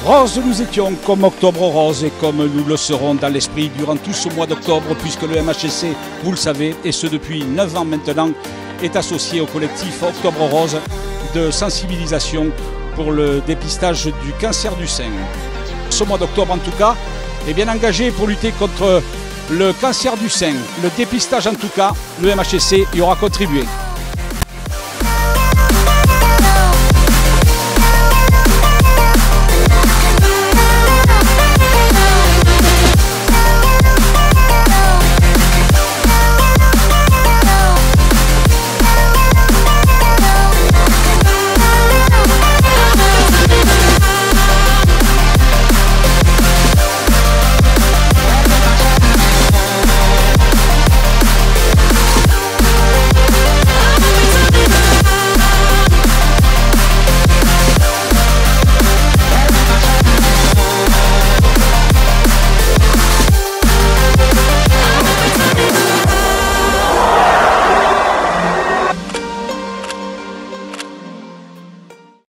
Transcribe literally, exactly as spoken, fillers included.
Rose, nous étions comme Octobre Rose et comme nous le serons dans l'esprit durant tout ce mois d'octobre, puisque le M H C C, vous le savez, et ce depuis neuf ans maintenant, est associé au collectif Octobre Rose de sensibilisation pour le dépistage du cancer du sein. Ce mois d'octobre en tout cas est bien engagé pour lutter contre le cancer du sein. Le dépistage en tout cas, le M H C C y aura contribué.